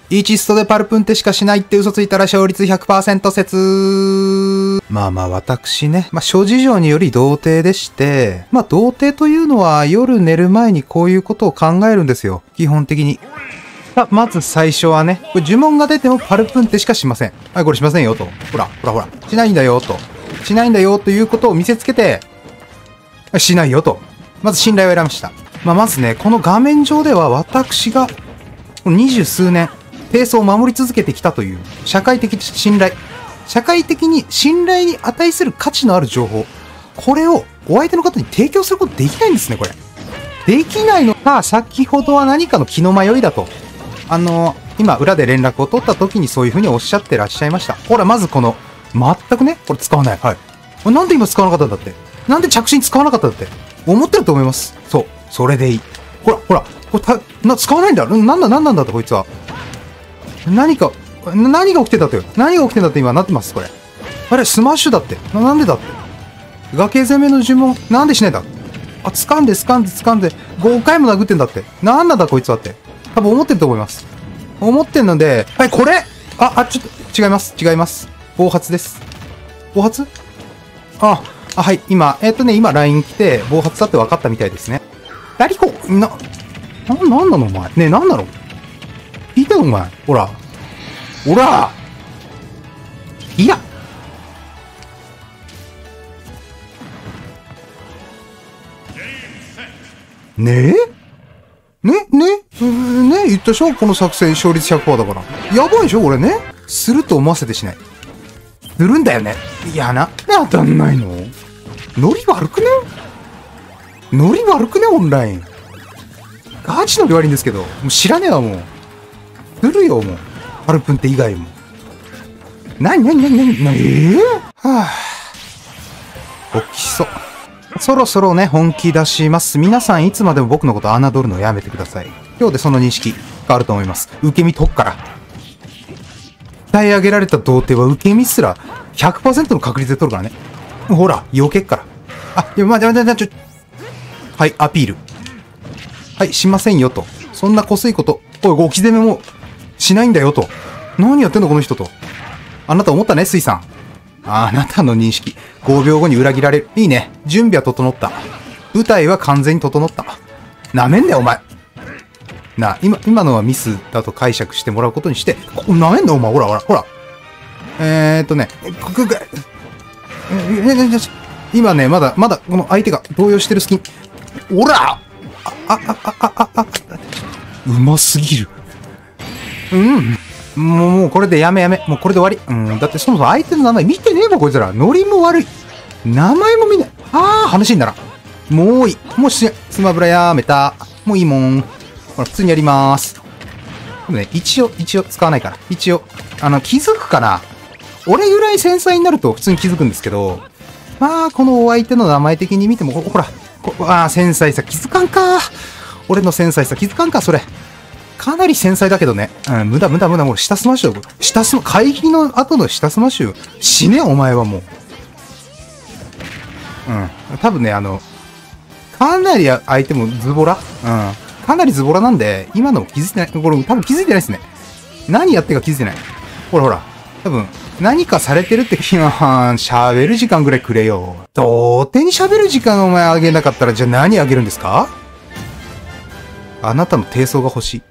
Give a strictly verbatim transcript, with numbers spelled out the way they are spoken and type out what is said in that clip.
いちストでパルプンテしかしないって嘘ついたら勝率 ひゃくパーセント 説。まあまあ私ね、まあ諸事情により童貞でして、まあ童貞というのは夜寝る前にこういうことを考えるんですよ。基本的に。さあ、まず最初はね、これ呪文が出てもパルプンテしかしません。はい、これしませんよと。ほら、ほらほら。しないんだよと。しないんだよということを見せつけて、しないよと。まず信頼を得ました。まあまずね、この画面上では私が、二十数年、ペースを守り続けてきたという社会的信頼。社会的に信頼に値する価値のある情報。これをお相手の方に提供することできないんですね、これ。できないのか、先ほどは何かの気の迷いだと。あのー、今、裏で連絡を取った時にそういう風におっしゃってらっしゃいました。ほら、まずこの、全くね、これ使わない。はい。なんで今使わなかったんだって。なんで着信使わなかったんだって。思ってると思います。そう。それでいい。ほら、ほら。これた、な、使わないんだ。なんだ、なんなんだって、こいつは。何か、何が起きてたってよ。何が起きてたって今なってます、これ。あれ、スマッシュだって。な、なんでだって。崖攻めの呪文、なんでしないんだ。あ、掴んで、掴んで、掴んで、ごかいも殴ってんだって。なんなんだ、こいつはって。多分思ってると思います。思ってんので、はい、これあ、あ、ちょっと、違います。違います。暴発です。暴発あ、あ、はい、今、えっとね、今 ライン 来て、暴発だって分かったみたいですね。ラリコな、な、なんなのお前。ねえ、なんなの聞いたよ、お前。ほら。ほらいやねえねねね言ったでしょこの作戦勝率 ひゃくパーセント だから。やばいでしょこれね。すると思わせてしない。するんだよね。いや、なんで当たんないの？ノリ悪くね？ノリ悪くねオンライン。ガチノリ悪いんですけど。もう知らねえわ、もう。するよ、もう。パルプンテ以外も。なになになになになにえぇ、はぁ。起きそう。そろそろね、本気出します。皆さんいつまでも僕のこと侮るのやめてください。今日でその認識変わると思います。受け身取っから。鍛え上げられた童貞は受け身すら ひゃくパーセント の確率で取るからね。ほら、避けっから。あ、いや、まじゃまじゃちょ、はい、アピール。はい、しませんよと。そんなこすいこと、おい、ごき攻めもしないんだよと。何やってんのこの人と。あなた思ったね、スイさん。あなたの認識。ごびょうごに裏切られる。いいね。準備は整った。舞台は完全に整った。なめんなよ、お前。な、今、今のはミスだと解釈してもらうことにして、なめんなよ、お前。ほら、ほら、ほら。えーっとね、くぐ、今ね、まだ、まだ、この相手が動揺してる隙に、おらあ、あ、あ、あ、あ、あ、あ、うますぎる。うん。もう、もうこれでやめやめ。もうこれで終わり。うん。だってそもそも相手の名前見てねえもん、こいつら。ノリも悪い。名前も見ない。ああ、話にならん。もういい。もうし、スマブラやめた。もういいもん。ほら、普通にやりまーす。でもね、一応、一応使わないから。一応、あの、気づくかな？俺ぐらい繊細になると普通に気づくんですけど、まあ、このお相手の名前的に見ても、ほら、こああ、繊細さ気づかんか。俺の繊細さ気づかんか、それ。かなり繊細だけどね。うん、無駄無駄無駄。もう下スマッシュを、下スマ、会議の後の下スマッシュ、死ね、お前はもう。うん。多分ね、あの、かなり相手もズボラ。うん。かなりズボラなんで、今のも気づいてない。これ多分気づいてないですね。何やってるか気づいてない。ほらほら。多分、何かされてるって気は、喋る時間ぐらいくれよ。童貞に喋る時間お前あげなかったら、じゃあ何あげるんですか？あなたの低層が欲しい。